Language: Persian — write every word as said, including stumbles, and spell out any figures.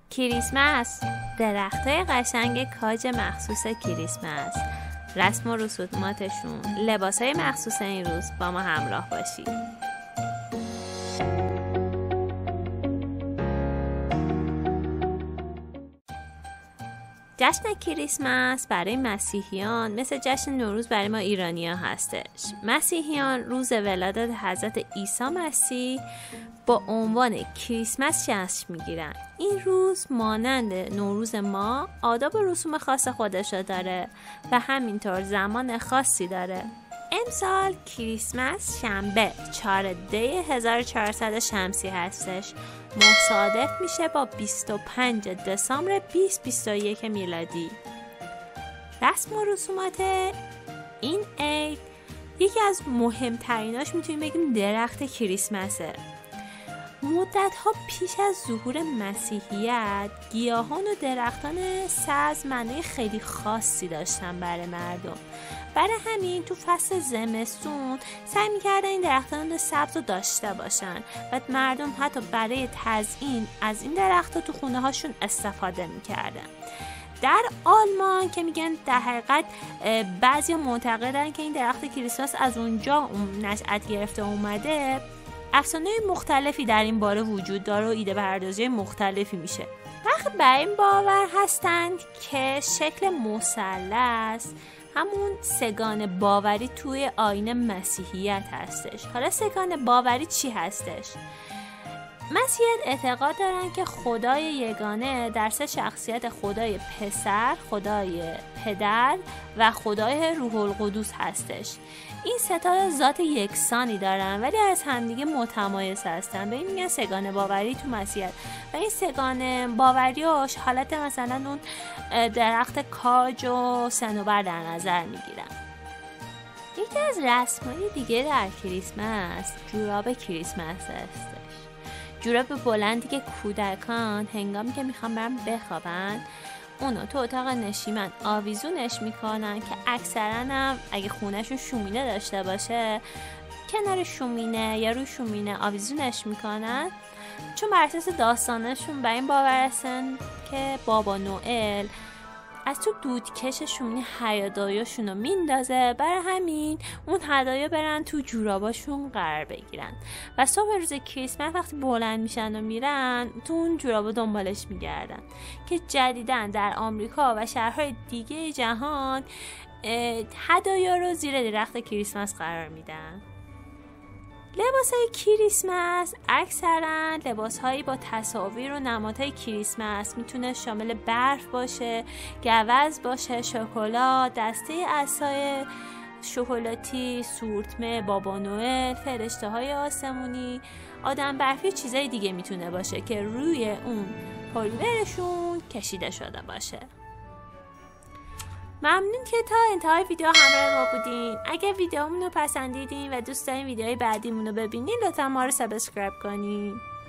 کریسمس، درختای قشنگ کاج مخصوص کریسمس، رسم و رسوماتشون، لباسای مخصوص این روز، با ما همراه باشید. جشن کریسمس برای مسیحیان مثل جشن نوروز برای ما ایرانی‌ها هستش. مسیحیان روز ولادت حضرت عیسی مسیح با عنوان کریسمس جشن میگیرن. این روز مانند نوروز ما آداب و رسوم خاص خودشو داره و همینطور زمان خاصی داره. امسال کریسمس شنبه چهارم دی هزار و چهارصد شمسی هستش، مصادف میشه با بیست و پنجم دسامبر بیست بیست و یک میلادی. رسم و رسومات این عید یکی از مهمتریناش میتونیم بگیم درخت کریسمسه. مدت ها پیش از ظهور مسیحیت گیاهان و درختان سبز معنی خیلی خاصی داشتن برای مردم. برای همین تو فصل زمستون سعی میکردن این درختان سبز رو داشته باشن و مردم حتی برای تزیین از این درختها تو خونه هاشون استفاده میکردن. در آلمان که میگن در حقیقت بعضی معتقدن که این درخت کریسمس از اونجا نشأت گرفته اومده، افسانه مختلفی در این باره وجود داره و ایده پردازی مختلفی میشه. وقتی بر این باور هستند که شکل مثلث همون سگان باوری توی آیین مسیحیت هستش. حالا سگان باوری چی هستش؟ مسیحیت اعتقاد دارن که خدای یگانه در سه شخصیت، خدای پسر، خدای پدر و خدای روح القدس هستش. این سه تا ذات یکسانی دارن ولی از همدیگه متمایز هستن. به این میگن سگان باوری تو مسیحیت. و این سگان باوریاش حالت مثلا اون درخت کاج و صنوبر در نظر میگیرن. یکی از رسم‌های دیگه در کریسمس جوراب کریسمس هستش. جوراب بلندی که کودکان هنگامی که میخوان برن بخوابن اونو تو اتاق نشیمن آویزونش میکنن که اکثرا هم اگه خونهشون شومینه داشته باشه کنار شومینه یا روی شومینه آویزونش میکنن، چون بر اساس داستانشون بر این باور هستن که بابا نوئل از تو دودکش شومینه هدایاشون رو میندازه، برای همین اون هدایا برن تو جوراباشون قرار بگیرن و صبح روز کریسمس وقتی بلند میشن و میرن تو اون جورابا دنبالش میگردن که جدیدن در آمریکا و شهرهای دیگه جهان هدایا رو زیر درخت کریسمس قرار میدن. لباسهای کریسمس اکثرا لباسهایی با تصاویر و نمادهای کریسمس، میتونه شامل برف باشه، گوز باشه، شکلات، دسته عصای شکلاتی، سورتمه، بابا نوئل، فرشته های آسمونی، آدم برفی، چیزای دیگه میتونه باشه که روی اون پلیورشون کشیده شده باشه. ممنون که تا انتهای ویدیو همراه ما بودین. اگر ویدیومون رو پسندیدین و دوست دارین ویدیوهای بعدیمون رو ببینین لطفا ما رو سابسکرایب کنین.